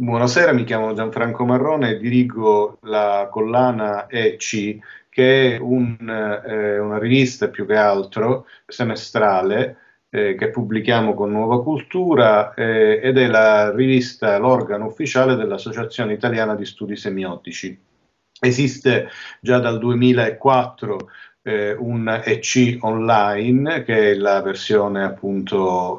Buonasera, mi chiamo Gianfranco Marrone e dirigo la collana EC, che è una rivista più che altro semestrale che pubblichiamo con Nuova Cultura ed è la rivista, l'organo ufficiale dell'Associazione Italiana di Studi Semiotici. Esiste già dal 2004 un EC online, che è la versione appunto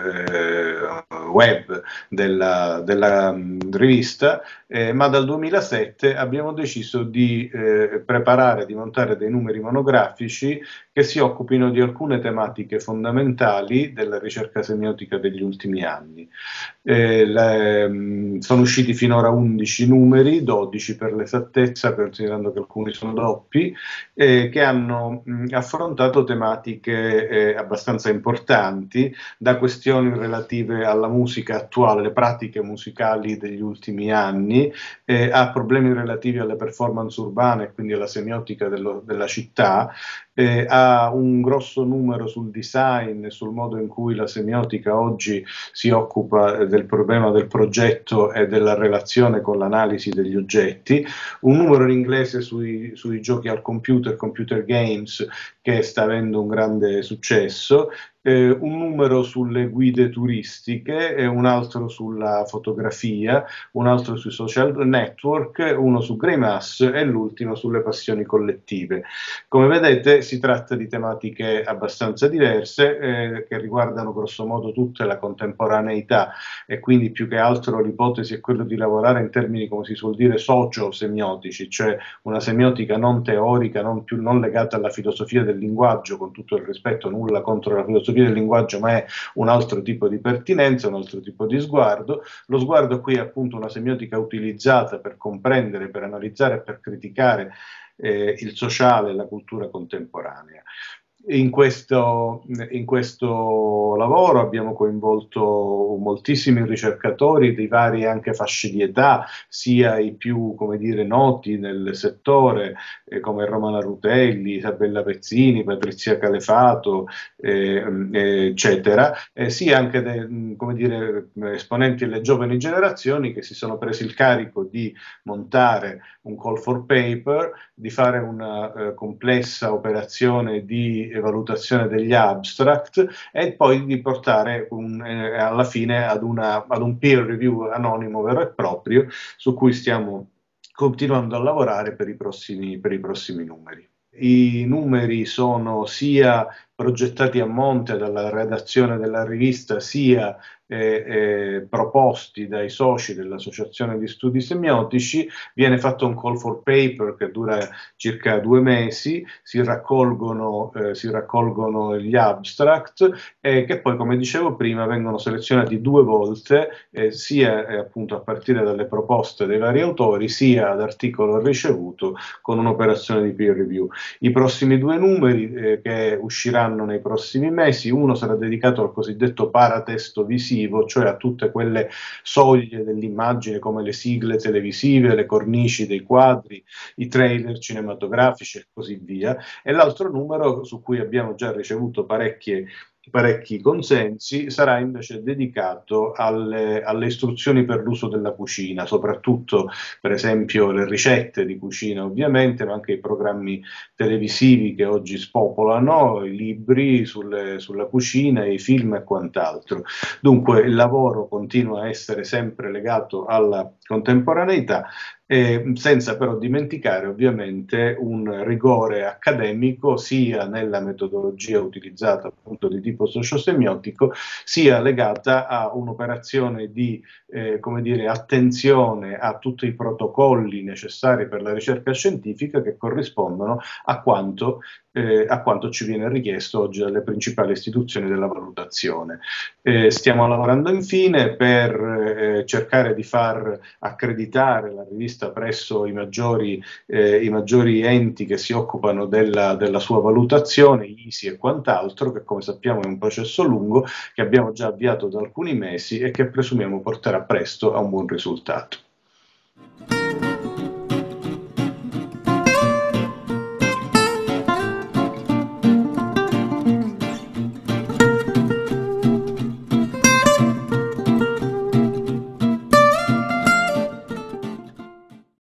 web della rivista, ma dal 2007 abbiamo deciso di preparare, di montare dei numeri monografici che si occupino di alcune tematiche fondamentali della ricerca semiotica degli ultimi anni. Sono usciti finora 11 numeri, 12 per l'esattezza, considerando che alcuni sono doppi, che hanno affrontato tematiche abbastanza importanti, da questioni relative alla musica attuale, le pratiche musicali degli ultimi anni, a problemi relativi alle performance urbane e quindi alla semiotica della città, ha un grosso numero sul design e sul modo in cui la semiotica oggi si occupa del problema del progetto e della relazione con l'analisi degli oggetti, un numero in inglese sui giochi al computer, computer games, che sta avendo un grande successo, un numero sulle guide turistiche, un altro sulla fotografia, un altro sui social network, uno su Grey Mass e l'ultimo sulle passioni collettive. Come vedete, si tratta di tematiche abbastanza diverse che riguardano grosso modo tutta la contemporaneità, e quindi più che altro l'ipotesi è quella di lavorare in termini, come si suol dire, socio-semiotici, cioè una semiotica non teorica, non legata alla filosofia del linguaggio, con tutto il rispetto, nulla contro la filosofia del linguaggio, ma è un altro tipo di pertinenza, un altro tipo di sguardo. Lo sguardo qui è appunto una semiotica utilizzata per comprendere, per analizzare e per criticare il sociale e la cultura contemporanea. In questo lavoro abbiamo coinvolto moltissimi ricercatori di varie anche fasce di età, sia i più, come dire, noti nel settore, come Romana Rutelli, Isabella Pezzini, Patrizia Calefato, eccetera, sia anche come dire, esponenti delle giovani generazioni che si sono presi il carico di montare un call for paper, di fare una complessa operazione di valutazione degli abstract e poi di portare alla fine ad un peer review anonimo vero e proprio, su cui stiamo continuando a lavorare per i prossimi numeri. I numeri sono sia progettati a monte dalla redazione della rivista, sia proposti dai soci dell'Associazione di Studi Semiotici. Viene fatto un call for paper che dura circa 2 mesi, si raccolgono gli abstract che poi, come dicevo prima, vengono selezionati 2 volte, sia appunto a partire dalle proposte dei vari autori, sia ad articolo ricevuto, con un'operazione di peer review. I prossimi 2 numeri che usciranno nei prossimi mesi, uno sarà dedicato al cosiddetto paratesto visivo, cioè a tutte quelle soglie dell'immagine come le sigle televisive, le cornici dei quadri, i trailer cinematografici e così via, e l'altro numero, su cui abbiamo già ricevuto parecchi consensi, sarà invece dedicato alle istruzioni per l'uso della cucina, soprattutto per esempio le ricette di cucina ovviamente, ma anche i programmi televisivi che oggi spopolano, i libri sulla cucina, i film e quant'altro. Dunque il lavoro continua a essere sempre legato alla contemporaneità, senza però dimenticare ovviamente un rigore accademico sia nella metodologia utilizzata appunto di tipo sociosemiotico, sia legata a un'operazione di come dire, attenzione a tutti i protocolli necessari per la ricerca scientifica che corrispondono a quanto ci viene richiesto oggi dalle principali istituzioni della valutazione. Stiamo lavorando infine per cercare di far accreditare la rivista presso i maggiori enti che si occupano della sua valutazione, ISI e quant'altro, che come sappiamo è un processo lungo che abbiamo già avviato da alcuni mesi e che presumiamo porterà presto a un buon risultato.